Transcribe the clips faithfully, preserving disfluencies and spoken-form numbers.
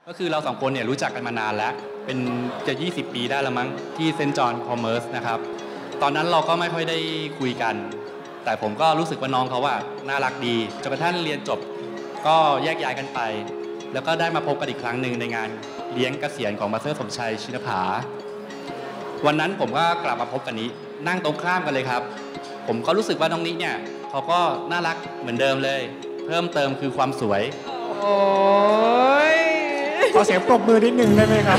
ก็คือเราสองคนเนี่ยรู้จักกันมานานแล้วเป็นจะยี่สิบปีได้แล้วมั้งที่เซนต์จอห์นคอมเมอร์สนะครับตอนนั้นเราก็ไม่ค่อยได้คุยกันแต่ผมก็รู้สึกว่าน้องเขาว่าน่ารักดีจนกระทั่งเรียนจบก็แยกย้ายกันไปแล้วก็ได้มาพบกันอีกครั้งหนึ่งในงานเลี้ยงเกษียณของมาสเตอร์สมชัยชินภาวันนั้นผมก็กลับมาพบกันนี้นั่งตรงข้ามกันเลยครับผมก็รู้สึกว่าน้องนิเนี่ยเขาก็น่ารักเหมือนเดิมเลยเพิ่มเติมคือความสวยโอ้ยขอเสียงปรบมือนิดนึงได้ไหมครับ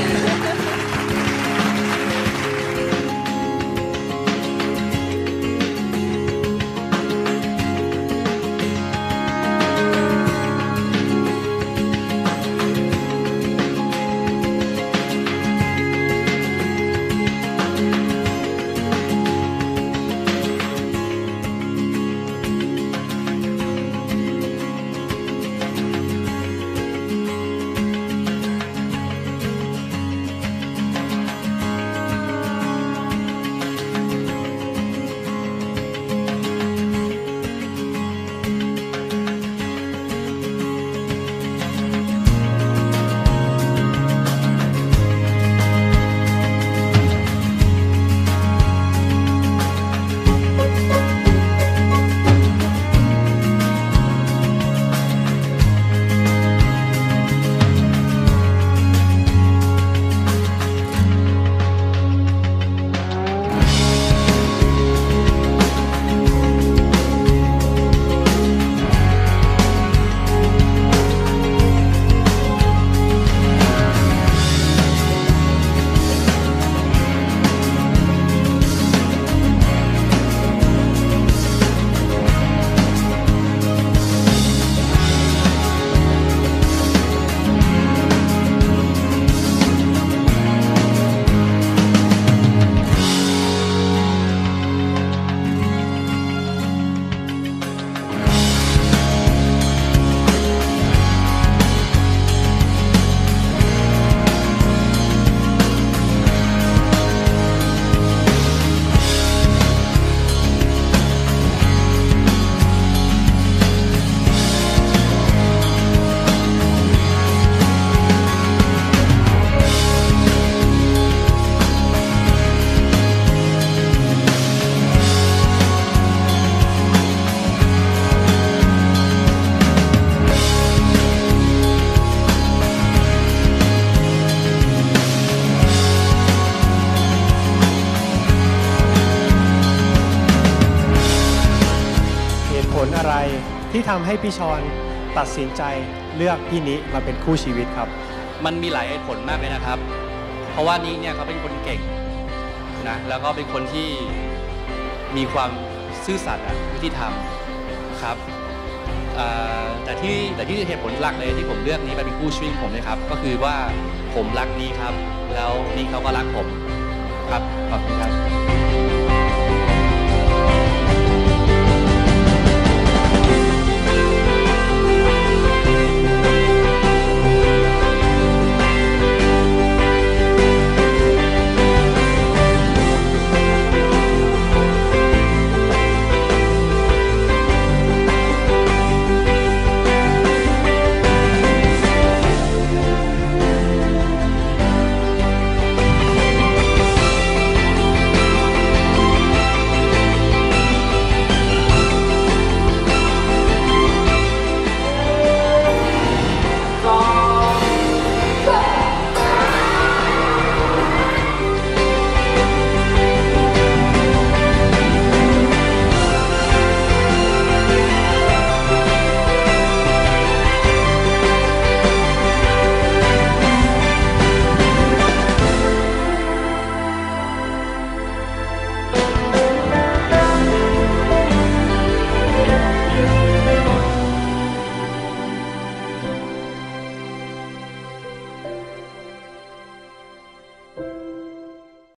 ผลอะไรที่ทำให้พี่ชอนตัดสินใจเลือกพี่นิมาเป็นคู่ชีวิตครับมันมีหลายเหตุผลมากเลยนะครับเพราะว่านิเนี่ยเขาเป็นคนเก่งนะแล้วก็เป็นคนที่มีความซื่อสัตย์ยุติธรรมครับแต่ที่แต่ที่เหตุผลหลักเลยที่ผมเลือกนี้ไปเป็นคู่ชีวิตผมนะครับก็คือว่าผมรักนี้ครับแล้วนี่เขาก็รักผมครับขอบคุณครับ